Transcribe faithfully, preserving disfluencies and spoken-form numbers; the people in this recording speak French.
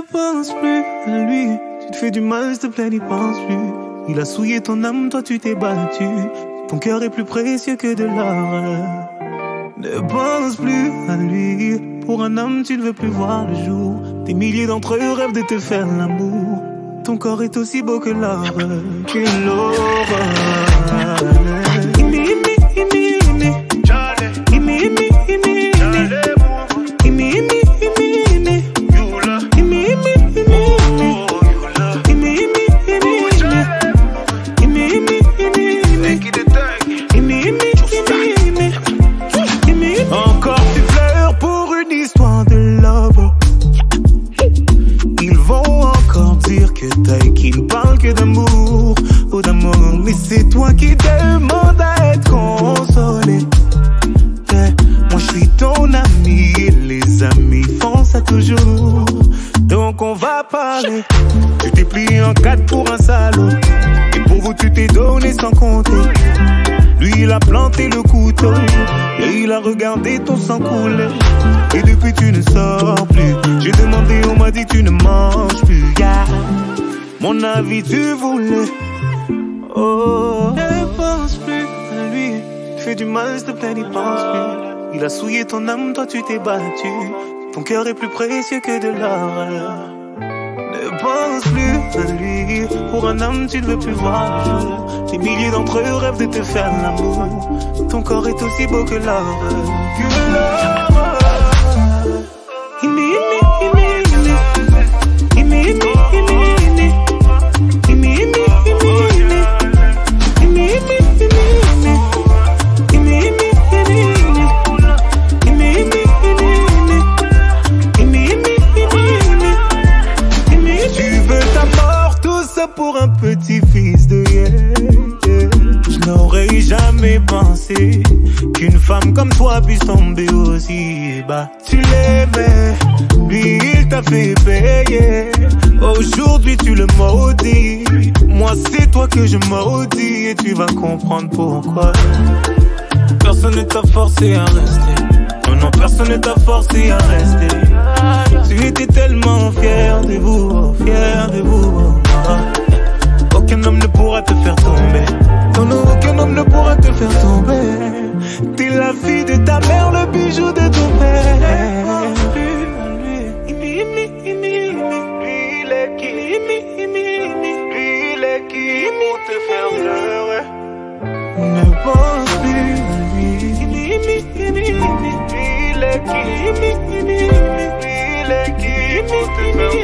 pense plus à lui. Tu te fais du mal, s'il te plaît, n'y pense plus. Il a souillé ton âme, toi tu t'es battu. Ton cœur est plus précieux que de l'or. Ne pense plus à lui. Pour un homme, tu ne veux plus voir le jour. Des milliers d'entre eux rêvent de te faire l'amour. Ton corps est aussi beau que l'or, que l'aurore. Encore tu pleures pour une histoire de love. Ils vont encore dire que t'as et qu'ils ne parlent que d'amour, ou d'amour. Mais c'est toi qui demandes à être consolé. Yeah. Moi je suis ton ami et les amis font ça toujours. Donc on va parler. Tu t'es plié en quatre pour un salaud. Et pour vous tu t'es donné sans compter. Lui il a planté le couteau et il a regardé ton sang couler. Et depuis tu ne sors plus. J'ai demandé, on m'a dit tu ne manges plus. Yeah. Mon avis tu voulais. Oh, ne pense plus à lui. Tu fais du mal, s'il te plaît, n'y pense plus. Il a souillé ton âme, toi tu t'es battu. Ton cœur est plus précieux que de l'or. Ne pense plus à lui. Pour un homme tu ne veux plus voir le jour. Des milliers d'entre eux rêvent de te faire l'amour. Ton corps est aussi beau que l'or. Que l'or. Pour un petit fils de yeah, yeah. Je n'aurais jamais pensé qu'une femme comme toi puisse tomber aussi bas. Tu l'aimais, lui il t'a fait payer. Aujourd'hui tu le maudis. Moi c'est toi que je maudis. Et tu vas comprendre pourquoi. Personne ne t'a forcé à rester. Non, non, personne ne t'a forcé à rester. Tu étais tellement fier de vous, fier de vous. Aucun homme ne pourra te faire tomber. Non, non, aucun homme ne pourra te faire tomber. T'es la fille de ta mère, le bijou de ton père. Lui, il est qui? Lui, il est qui pour te faire pleurer? Ne pense plus à lui. Lui, il est qui? Lui, il est qui pour te faire pleurer?